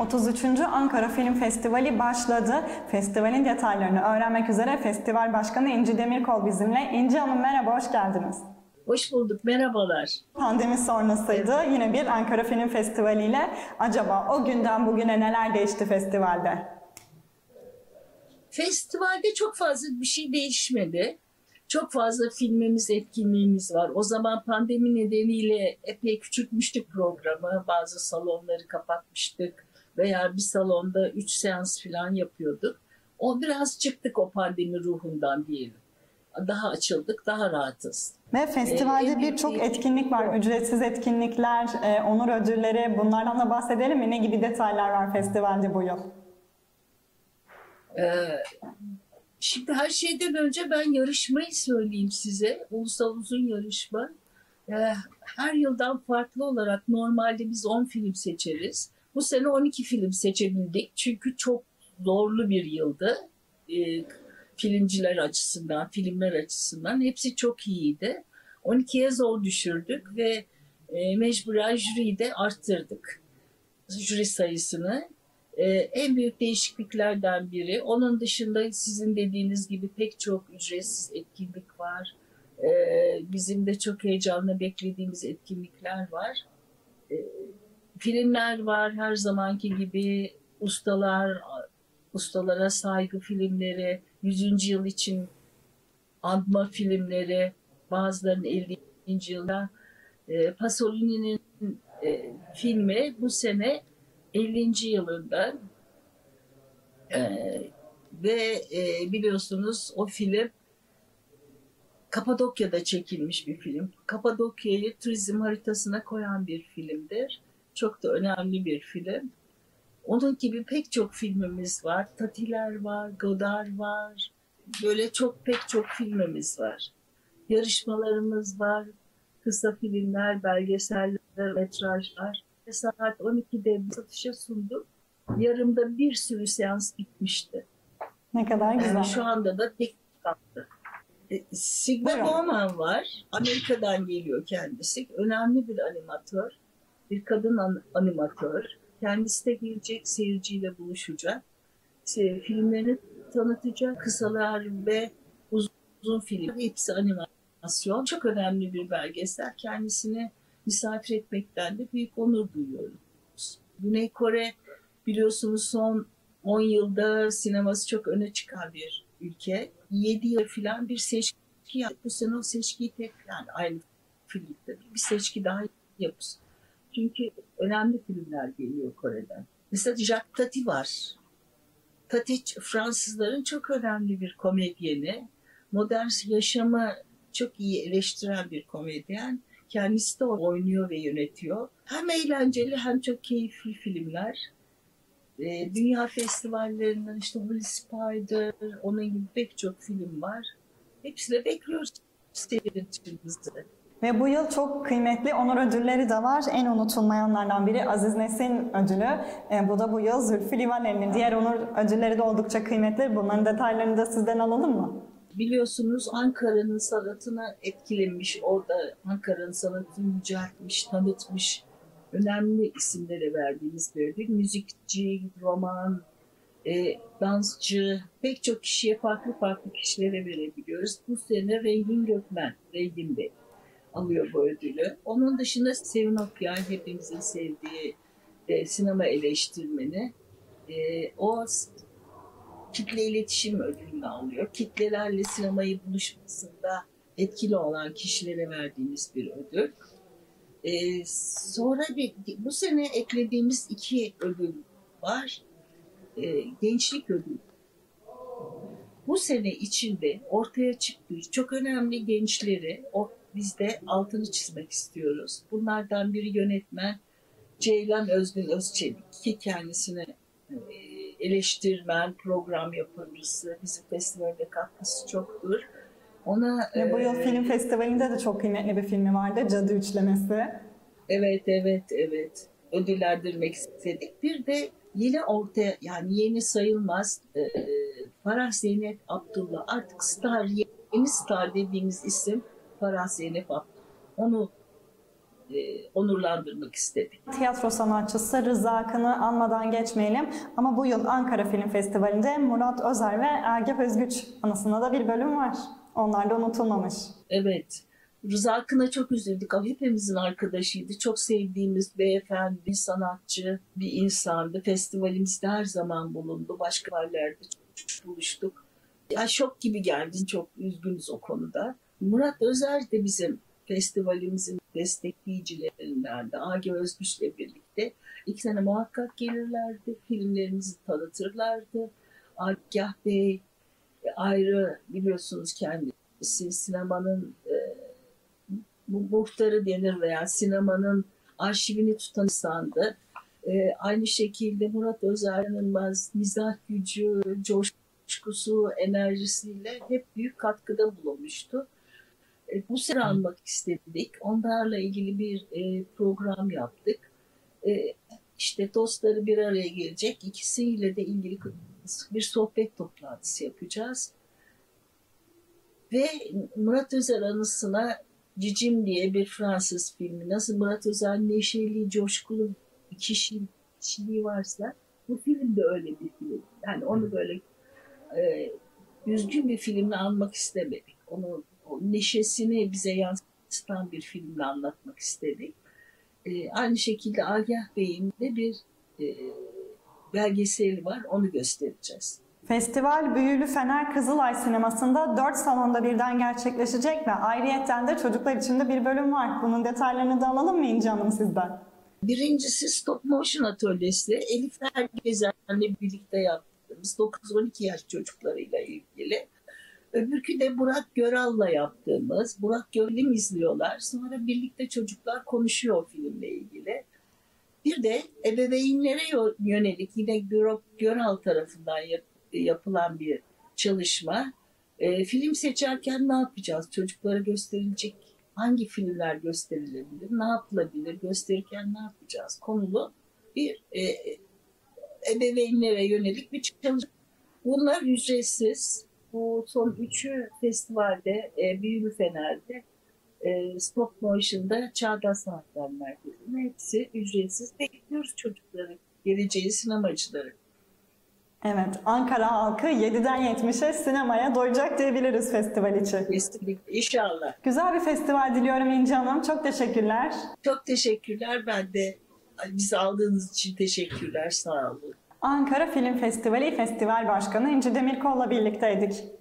33. Ankara Film Festivali başladı. Festivalin detaylarını öğrenmek üzere Festival Başkanı İnci Demirkol bizimle. İnci Hanım merhaba, hoş geldiniz. Hoş bulduk, merhabalar. Pandemi sonrasıydı. Evet. Yine bir Ankara Film Festivali ile. Acaba o günden bugüne neler değişti festivalde? Festivalde çok fazla bir şey değişmedi. Çok fazla filmimiz, etkinliğimiz var. O zaman pandemi nedeniyle epey küçültmüştük programı. Bazı salonları kapatmıştık veya bir salonda 3 seans falan yapıyorduk. O biraz çıktık o pandemi ruhundan diyelim. Daha açıldık, daha rahatız. Ve festivalde birçok etkinlik var. Ücretsiz etkinlikler, onur ödülleri. Bunlardan da bahsedelim mi? Ne gibi detaylar var festivalde bu yıl? Şimdi her şeyden önce ben yarışmayı söyleyeyim size. Ulusal uzun yarışma. Her yıldan farklı olarak normalde biz 10 film seçeriz. Bu sene 12 film seçebildik. Çünkü çok zorlu bir yıldı. Filmciler açısından, filmler açısından hepsi çok iyiydi. 12'ye zor düşürdük ve mecburen jüriyi de arttırdık. Jüri sayısını. En büyük değişikliklerden biri. Onun dışında sizin dediğiniz gibi pek çok ücretsiz etkinlik var. Bizim de çok heyecanla beklediğimiz etkinlikler var. Filmler var her zamanki gibi. Ustalara saygı filmleri, 100. yıl için anma filmleri, bazılarının 50. yılda. Pasolini'nin filmi bu sene 50. yılında ve biliyorsunuz o film Kapadokya'da çekilmiş bir film. Kapadokya'yı turizm haritasına koyan bir filmdir. Çok da önemli bir film. Onun gibi pek çok filmimiz var. Tatiler var, Godard var. Böyle pek çok filmimiz var. Yarışmalarımız var. Kısa filmler, belgeseller, metrajlar. Saat 12'de satışa sundum. Yarımda bir sürü seans bitmişti. Ne kadar güzel. Şu anda da tek kaldı. Sigve Bowman var. Amerika'dan geliyor kendisi. Önemli bir animatör. Bir kadın animatör. Kendisi de gelecek, seyirciyle buluşacak. Filmlerini tanıtacak. Kısalar ve uzun film. Hepsi animasyon. Çok önemli bir belgesel. Kendisini misafir etmekten de büyük onur duyuyoruz. Güney Kore biliyorsunuz son 10 yılda sineması çok öne çıkan bir ülke. 7 yıl falan bir seçki yaptı. Bu sene o seçkiyi tekrar aynı filmde bir seçki daha yapıyoruz. Çünkü önemli filmler geliyor Kore'den. Mesela Jacques Tati var. Tati Fransızların çok önemli bir komedyeni. Modern yaşamı çok iyi eleştiren bir komedyen. Kendisi de oynuyor ve yönetiyor. Hem eğlenceli hem çok keyifli filmler. Dünya festivallerinden işte Holy Spider, onun gibi pek çok film var. Hepsini bekliyoruz seyircimizi. Ve bu yıl çok kıymetli onur ödülleri de var. En unutulmayanlardan biri Aziz Nesin ödülü. Bu da bu yıl Zülfü Livaneli'nin. Diğer onur ödülleri de oldukça kıymetli. Bunların detaylarını da sizden alalım mı? Biliyorsunuz Ankara'nın sanatına etkilenmiş, orada Ankara'nın sanatını yüceltmiş, tanıtmış önemli isimlere verdiğimiz bir ödül. Müzikçi, roman, dansçı, pek çok kişiye farklı kişilere verebiliyoruz. Bu sene Rengin Gökmen, Rengin Bey alıyor bu ödülü. Onun dışında Sevin Okyay, hepimizin sevdiği sinema eleştirmeni. O kitle iletişim ödülünü alıyor. Kitlelerle sinemayı buluşmasında etkili olan kişilere verdiğimiz bir ödül. Sonra bu sene eklediğimiz 2 ödül var. Gençlik ödülü. Bu sene içinde ortaya çıktığı çok önemli gençleri biz de altını çizmek istiyoruz. Bunlardan biri yönetmen Ceylan Özgün Özçelik ki kendisine eleştirmen, program yapımcısı, bizim festivalde katkısı çoktur. Bu yıl film festivalinde de çok kıymetli bir filmi vardı, Cadı Üçlemesi. Evet. Ödüllendirmek istedik. Bir de yeni yeni sayılmaz Farah Zeynep Abdullah, artık yeni star dediğimiz isim Farah Zeynep Abdullah. Onu onurlandırmak istedik. Tiyatro sanatçısı Rıza Akın'ı anmadan geçmeyelim. Ama bu yıl Ankara Film Festivali'nde Murat Özer ve Ergep Özgüç anısına da bir bölüm var. Onlar da unutulmamış. Evet. Rıza Akın'a çok üzüldük. O hepimizin arkadaşıydı. Çok sevdiğimiz beyefendi, bir sanatçı, bir insandı. Festivalimizde her zaman bulundu. Başka yerlerde buluştuk. Ya şok gibi geldi. Çok üzgünüz o konuda. Murat Özer de bizim festivalimizin destekleyicilerindendi. Agi Özgüç'le birlikte. 2 sene muhakkak gelirlerdi. Filmlerimizi tanıtırlardı. Agah Bey ayrı, biliyorsunuz kendisi sinemanın bu muhtarı denir veya sinemanın arşivini tutan insandı. Aynı şekilde Murat Özer'in mizah gücü, coşkusu, enerjisiyle hep büyük katkıda bulunmuştu. Bu sene almak istedik. Onlarla ilgili bir program yaptık. İşte dostları bir araya gelecek. İkisiyle de ilgili bir sohbet toplantısı yapacağız. Ve Murat Özer anısına Cicim diye bir Fransız filmi. Nasıl Murat Özer neşeli, coşkulu bir kişiliği varsa bu film de öyle bir film. Yani onu böyle üzgün bir filmle anmak istemedik. O neşesini bize yansıtan bir filmle anlatmak istedik. Aynı şekilde Agah Bey'in de bir belgeseli var. Onu göstereceğiz. Festival Büyülü Fener Kızılay Sineması'nda 4 salonda birden gerçekleşecek ve ayrıyetten de çocuklar için de bir bölüm var. Bunun detaylarını da alalım mı İnci Hanım sizden? Birincisi Stop Motion Atölyesi. Elif Ergezen'le birlikte yaptığımız 9-12 yaş çocuklarıyla ilgili. Öbürkü de Burak Göral'la yaptığımız. Burak Göral'im izliyorlar. Sonra birlikte çocuklar konuşuyor o filmle ilgili. Bir de ebeveynlere yönelik yine Burak Göral tarafından yapılan bir çalışma. Film seçerken ne yapacağız? Çocuklara gösterilecek hangi filmler gösterilebilir? Ne yapılabilir? Gösterirken ne yapacağız? Konulu bir ebeveynlere yönelik bir çalışma. Bunlar ücretsiz. Bu son 3'ü festivalde, Büyülü Fener'de, Stop Motion'da, Çağdaş Sanatlar Merkezi'nde hepsi ücretsiz. Bekliyoruz çocukları, geleceği sinemacıları. Evet, Ankara halkı 7'den 70'e sinemaya doyacak diyebiliriz festival için. Kesinlikle, İnşallah. Güzel bir festival diliyorum İnci Hanım. Çok teşekkürler. Çok teşekkürler. Ben de bizi aldığınız için teşekkürler. Sağ olun. Ankara Film Festivali Festival Başkanı İnci Demirkol'la birlikteydik.